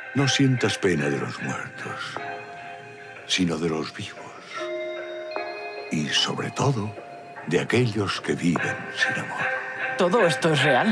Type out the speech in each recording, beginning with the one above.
No sientas pena de los muertos, sino de los vivos. Y sobre todo, de aquellos que viven sin amor. ¿Todo esto es real?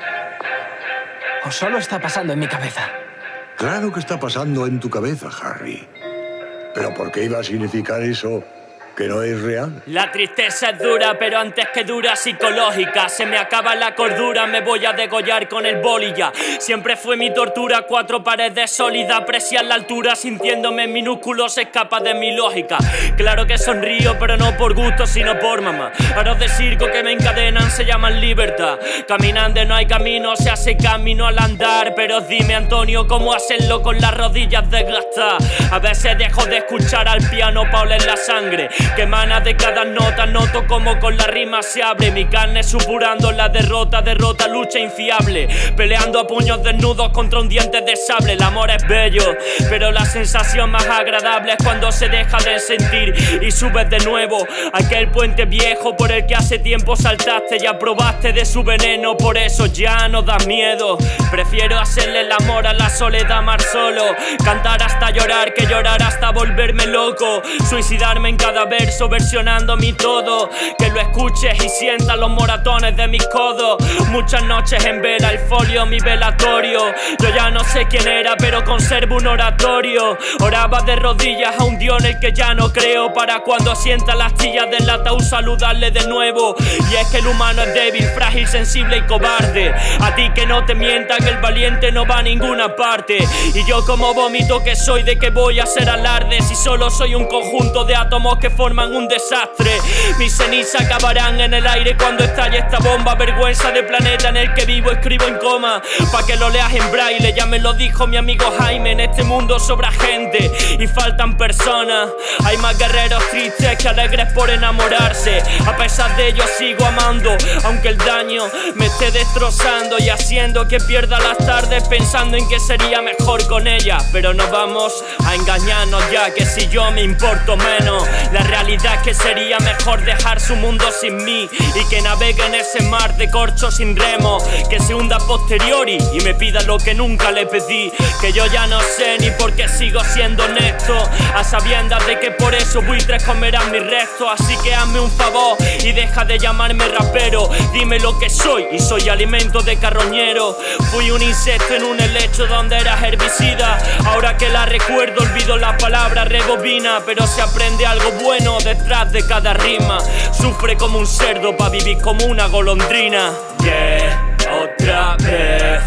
¿O solo está pasando en mi cabeza? Claro que está pasando en tu cabeza, Harry. ¿Pero por qué iba a significar eso? ¿Que no es real? La tristeza es dura, pero antes que dura psicológica. Se me acaba la cordura, me voy a degollar con el boli ya. Siempre fue mi tortura, 4 paredes sólidas, apreciar la altura, sintiéndome minúsculo, se escapa de mi lógica. Claro que sonrío, pero no por gusto, sino por mamá. Aros de circo que me encadenan se llaman libertad. Caminando no hay camino, se hace camino al andar. Pero dime, Antonio, ¿cómo hacerlo con las rodillas desgastadas? A veces dejo de escuchar al piano pa' oler la sangre que emana de cada nota, noto como con la rima se abre. Mi carne supurando la derrota, lucha infiable. Peleando a puños desnudos contra un diente de sable. El amor es bello, pero la sensación más agradable es cuando se deja de sentir y subes de nuevo aquel puente viejo por el que hace tiempo saltaste. Ya probaste de su veneno, por eso ya no das miedo. Prefiero hacerle el amor a la soledad más solo. Cantar hasta llorar que llorar hasta volverme loco. Suicidarme en cada verso versionando mi todo. Que lo escuches y sientas los moratones de mis codos. Muchas noches en vela, el folio mi velatorio. Yo ya no sé quién era, pero conservo un oratorio. Oraba de rodillas a un dios en el que ya no creo, para cuando sienta las astillas del ataúd saludarle de nuevo. Y es que el humano es débil, frágil, sensible y cobarde. A ti que no te mientan, el valiente no va a ninguna parte. Y yo como vómito que soy, de que voy a hacer alarde si solo soy un conjunto de átomos que forman un desastre. Mis cenizas acabarán en el aire cuando estalle esta bomba. Vergüenza de planeta en el que vivo, escribo en coma pa' que lo leas en braille. Ya me lo dijo mi amigo Jaime, en este mundo sobra gente y faltan personas. Hay más guerreros tristes que alegres por enamorarse. A pesar de ello sigo amando, aunque el daño me esté destrozando y haciendo que pierda las tardes pensando en que sería mejor con ella. Pero no vamos a engañarnos ya, que si yo me importo menos, la realidad es que sería mejor dejar su mundo sin mí y que navegue en ese mar de corcho sin remo, que se hunda a posteriori y me pida lo que nunca le pedí. Que yo ya no sé ni por qué sigo siendo honesto, a sabiendas de que por eso buitres comerán mis restos. Así que hazme un favor y deja de llamarme rapero. Dime lo que soy y soy alimento de carroñero. Fui un insecto en un helecho donde eras herbicida. Ahora que la recuerdo olvido la palabra rebobina, pero se aprende algo bueno detrás de cada rima. Sufre como un cerdo pa' vivir como una golondrina. Yeah, otra vez